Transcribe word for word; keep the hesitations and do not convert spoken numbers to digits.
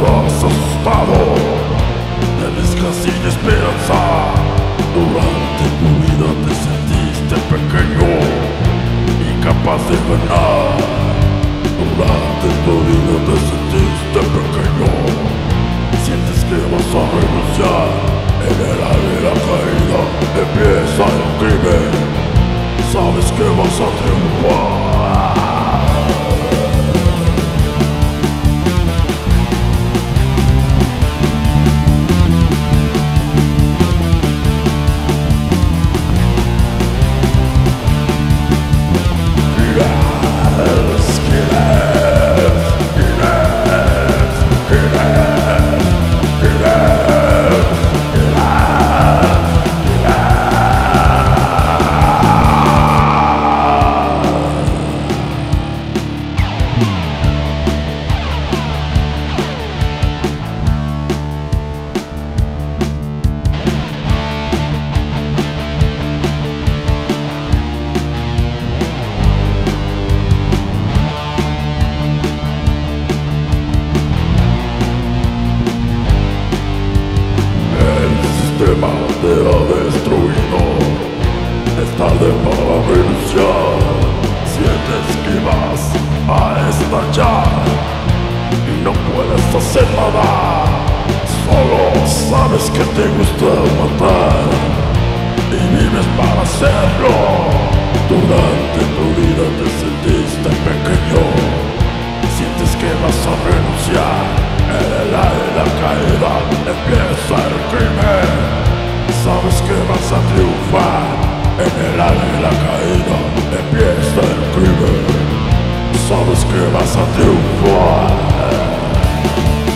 estás asustado, tienes casi esperanza. Durante tu vida te sentiste pequeño, incapaz de ganar. Durante tu vida te sentiste pequeño, sientes que vas a renunciar. En el área de la caída empieza el crimen, sabes que vas a triunfar. El sistema te ha destruido, es tarde para renunciar. Sientes que vas a estallar y no puedes hacer nada. Solo sabes que te gusta matar y vives para hacerlo. Durante tu vida te sentiste pequeño, sientes que vas a renunciar. En el aire de la caída empieza el crimen, sabes que vas a triunfar. En el aire de la caída empieza el crimen, sabes que vas a triunfar.